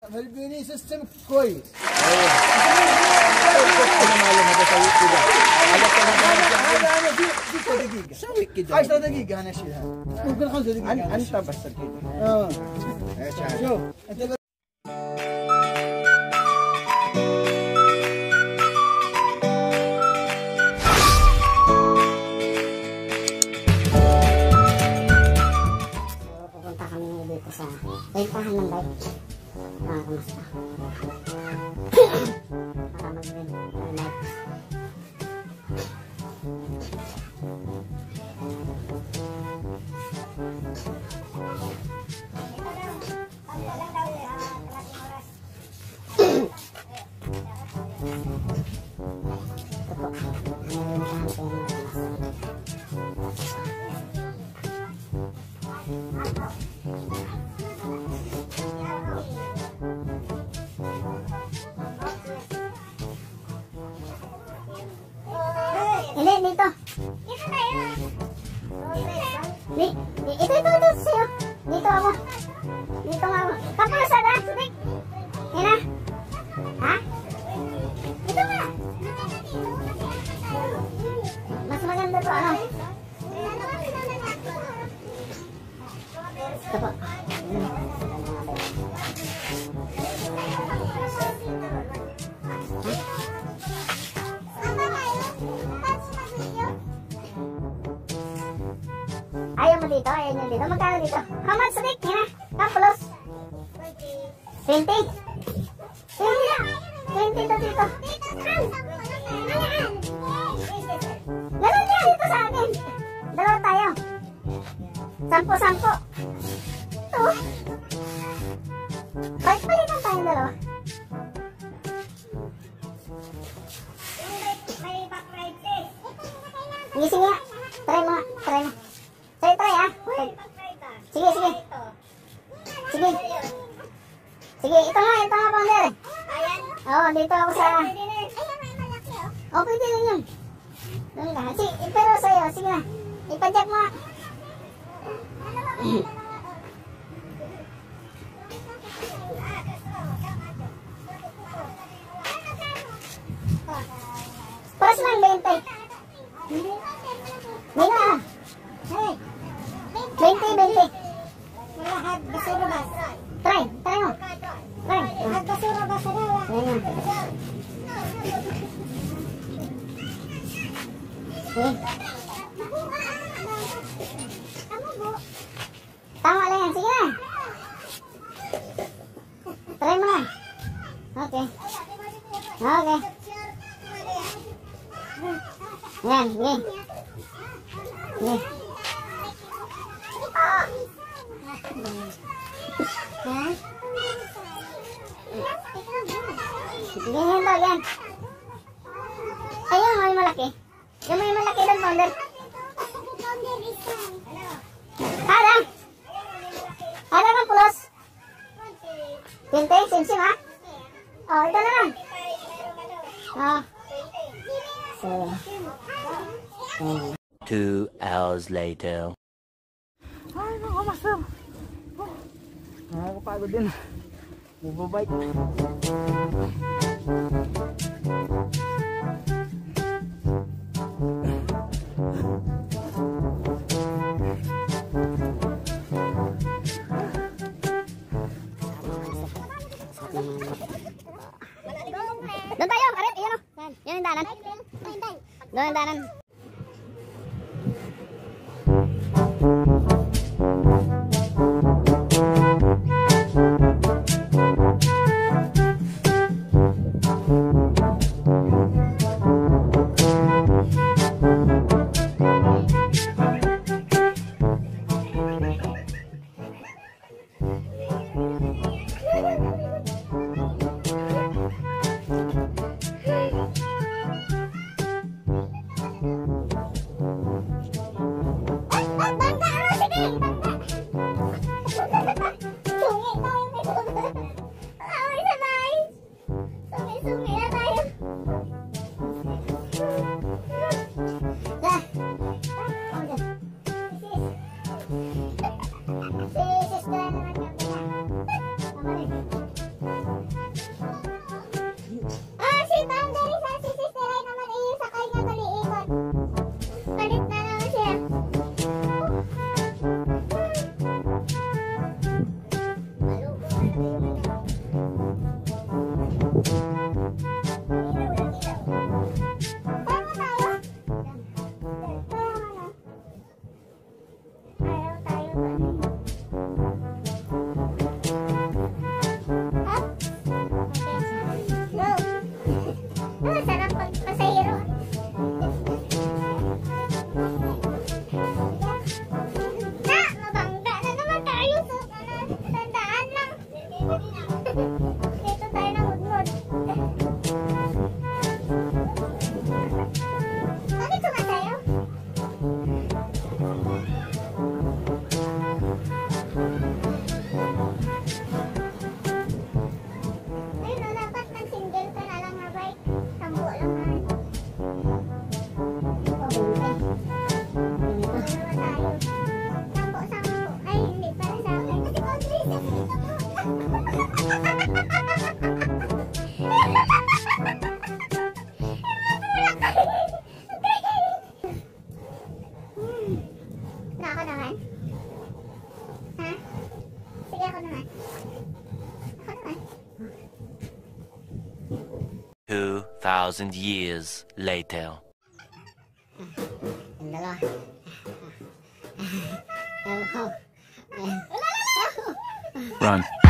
البني سيستم كويس. هذا في 6 دقيقة. سوي كده. 10 دقيقة أنا أشيلها. ممكن 5 دقيقة. أنت بس كده. شوف أنت. Pupunta kami dito sa rentahan ng bike. Kamusta? Para mag-rent ng bike. Ito po. Nirentahan ko yung Hindi, dito. Ito sa'yo. Dito ako. Dito nga ako. Kapulosan na, Sudik. Yan na. Ha? Ito nga. Mas maganda to, ano? Ito po. Ayaw mo dito, ayaw nyo dito. Magkano dito? How much, Rick? Yan na. Kapulos. 20. 20 na. 20 to dito. Ganun yan dito sa akin. Dalawa tayo. 10. Ito. Palitan tayong dalawa. Sige nga. Try mo. Try ah. Sige. Sige, ito nga, Pounder. Oo, dito ako sa... Oo, pwede rin yun. Doon ka. Pero sa'yo, sige na. Ipadyak mo. Paras lang 20. Hindi na. 20. Lahat basura bas. Try mo. Lahat basura bas na. Tama lang yan. Sige na. Try mo na. Okay. Yan, sige. Ganyan daw yan. Ayun, may malaki. Yung may malaki doon, Pounder. Hada kang pulos. 20, sim ha? Oh, ito na lang. Oh. So. 2 hours later. Ay, nakamaster. Nakakapagod din. Bubabike. Doon tayo, arit, iyan o. Yan yung daanan. Doon yung daanan. Dito tayo nangudngod. Bakit sumasayaw? Ayun o, dapat nag-single ka na lang na bike. Tambo lang na. Pabuntay. Dalawa tayo. Sampo. Ay, hindi para sa akin. Kasi ako naman. Ha? Sige, ako naman. Ako naman. 2,000 years later. Ang dalawa. Run.